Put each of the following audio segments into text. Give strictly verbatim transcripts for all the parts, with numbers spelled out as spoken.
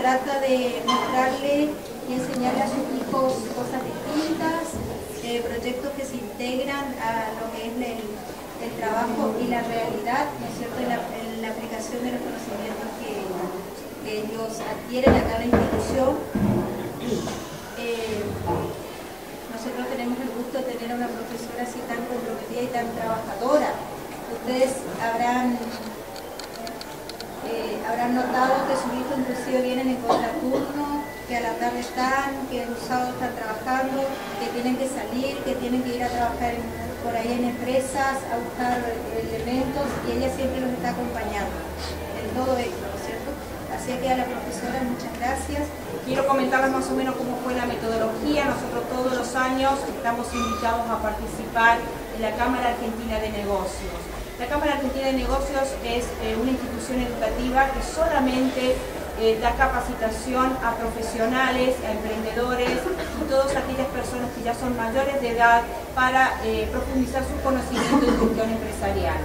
trata de mostrarle y enseñarle a sus hijos cosas distintas, eh, proyectos que se integran a lo que es el, el trabajo y la realidad, ¿no es cierto?, en la, en la aplicación de los conocimientos que, que ellos adquieren acá en la institución. Eh, nosotros tenemos el gusto de tener a una profesora así tan comprometida y tan trabajadora. Ustedes habrán Eh, habrán notado que sus hijos inclusive vienen en contraturno, que a la tarde están, que el sábado están trabajando, que tienen que salir, que tienen que ir a trabajar en, por ahí en empresas, a buscar elementos, y ella siempre los está acompañando en todo esto, ¿no es cierto? Así que a la profesora, muchas gracias. Quiero comentarles más o menos cómo fue la metodología. Nosotros todos los años estamos invitados a participar en la Cámara Argentina de Negocios. La Cámara Argentina de Negocios es eh, una institución educativa que solamente eh, da capacitación a profesionales, a emprendedores y todas aquellas personas que ya son mayores de edad para eh, profundizar sus conocimientos en gestión empresarial.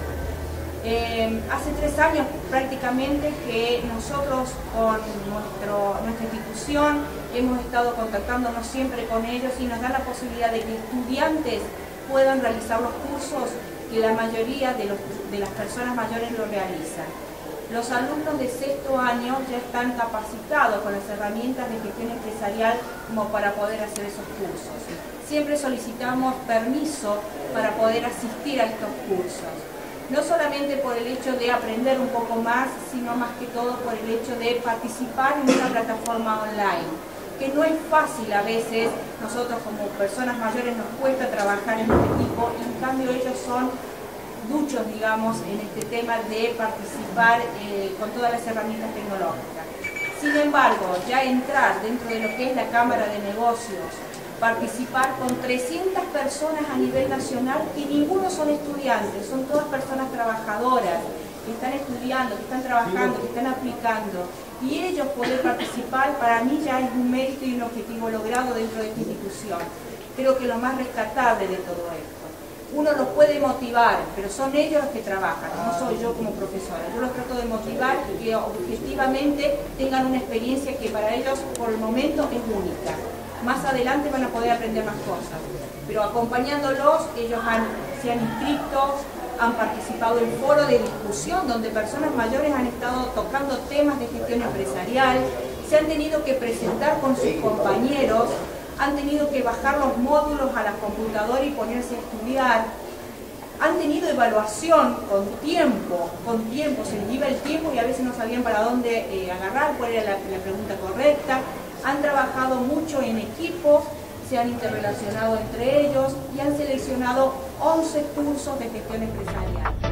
Eh, hace tres años prácticamente que nosotros con nuestro, nuestra institución hemos estado contactándonos siempre con ellos y nos dan la posibilidad de que estudiantes puedan realizar los cursos que la mayoría de, los, de las personas mayores lo realizan. Los alumnos de sexto año ya están capacitados con las herramientas de gestión empresarial como para poder hacer esos cursos. Siempre solicitamos permiso para poder asistir a estos cursos. No solamente por el hecho de aprender un poco más, sino más que todo por el hecho de participar en una plataforma online, que no es fácil a veces. Nosotros como personas mayores nos cuesta trabajar en este tipo, y en cambio ellos son duchos, digamos, en este tema de participar eh, con todas las herramientas tecnológicas. Sin embargo, ya entrar dentro de lo que es la Cámara de Negocios, participar con trescientas personas a nivel nacional, que ninguno son estudiantes, son todas personas trabajadoras, que están estudiando, que están trabajando, que están aplicando, y ellos poder participar, para mí ya es un mérito y un objetivo logrado dentro de esta institución. Creo que lo más rescatable de todo esto. Uno los puede motivar, pero son ellos los que trabajan, no soy yo como profesora. Yo los trato de motivar y que objetivamente tengan una experiencia que para ellos por el momento es única. Más adelante van a poder aprender más cosas, pero acompañándolos, ellos han, se han inscrito, han participado en foros de discusión donde personas mayores han estado tocando temas de gestión empresarial, se han tenido que presentar con sus compañeros, han tenido que bajar los módulos a la computadora y ponerse a estudiar, han tenido evaluación con tiempo, con tiempo, se les iba el tiempo y a veces no sabían para dónde eh, agarrar, cuál era la, la pregunta correcta. Han trabajado mucho en equipo, se han interrelacionado entre ellos y han seleccionado once cursos de gestión empresarial.